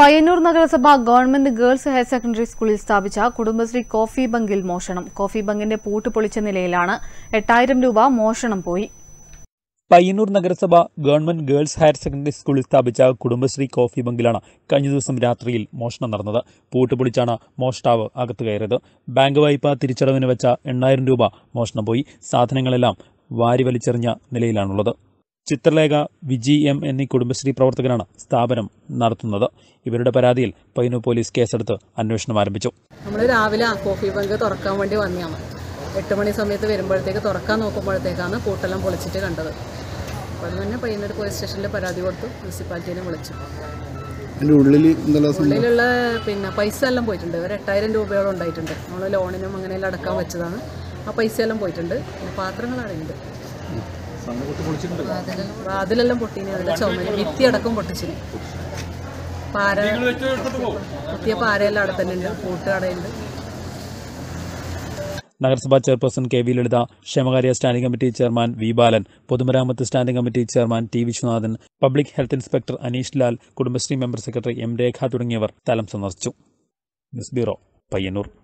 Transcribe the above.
പയ്യന്നൂർ നഗരസഭ government girls higher secondary സ്കൂളിൽ സ്ഥാപിച്ച കുടുംബശ്രീ കോഫി ബങ്കിൽ മോഷണം. കോഫി ബങ്കിന്റെ പൂട്ട് പൊളിച്ച നിലയിലാണ്. 8000 രൂപ മോഷണം പോയി. പയ്യന്നൂർ നഗരസഭ ഗവൺമെന്റ് ഗേൾസ് ഹയർ സെക്കൻഡറി സ്കൂളിൽ സ്ഥാപിച്ച കുടുംബശ്രീ കോഫി ബങ്കിലാണ് കഴിഞ്ഞ ദിവസം രാത്രിയിൽ മോഷണം നടന്നത്. പൂട്ട് പൊളിച്ചാണ് മോഷ്ടാവ് അകത്ത് കയറിയത്. ബാങ്ക് വായ്പ തിരിച്ചടവിന് വെച്ച 8000 രൂപ മോഷണം പോയി. സാധനങ്ങളെല്ലാം വാരി വലിച്ചെറിഞ്ഞ നിലയിലാണുള്ളത്. ചിത്രലേഖ, വിജി എം എന്നീ കുടുംബശ്രീ പ്രവർത്തകരാണ് സ്ഥാപനം നടത്തുന്നത്. ഇവരുടെ പരാതിയിൽ പയ്യന്നൂർ പോലീസ് കേസെടുത്ത് അന്വേഷണം ആരംഭിച്ചു. നമ്മൾ രാവിലെ കോഫി ബങ്ക് തുറക്കാൻ വേണ്ടി വന്നതാണ്. 8 മണി സമയത്ത് വരുമ്പോഴത്തേക്ക് തുറക്കാൻ നോക്കുമ്പോഴത്തേക്കാണ് പൂട്ടെല്ലാം പൊളിച്ചിട്ട് കണ്ടത്. അപ്പോൾ അത് തന്നെ പയ്യന്നൂർ പോലീസ് സ്റ്റേഷനിൽ പരാതി കൊടുത്തു. മുനിസിപ്പാലിറ്റിനെ വിളിച്ചു. ഉള്ളിലുള്ള പൈസ എല്ലാം പോയിട്ടുണ്ട്. ഒരു 8000 രൂപയോളം ഉണ്ടായിട്ടുണ്ട്. നമ്മൾ ലോണിനും അങ്ങനെയെല്ലാം അടക്കാൻ വെച്ചതാണ്. ആ പൈസ എല്ലാം പോയിട്ടുണ്ട്. പിന്നെ പാത്രങ്ങൾ അടയുണ്ട്. അതിലെല്ലാം പൊട്ടീന്. അതിൻ്റെ ചുമല് ഭിത്തി അടക്കം പൊട്ടിച്ചിന്. പൊട്ടിയ പാരയെല്ലാം അവിടെ തന്നെ ഉണ്ട്. പൂട്ട് അടയുണ്ട്. നഗരസഭാ ചെയർപേഴ്സൺ കെ വി ലളിത, ക്ഷേമകാര്യ standing committee chairman V Balan, പൊതുമരാമത്ത് standing committee chairman T Viswanathan, public health inspector Aneesh Lal, Kudumbashree member secretary M Rekha തുടങ്ങിയവർ സ്ഥലം സന്ദർശിച്ചു. News bureau, Payyanur.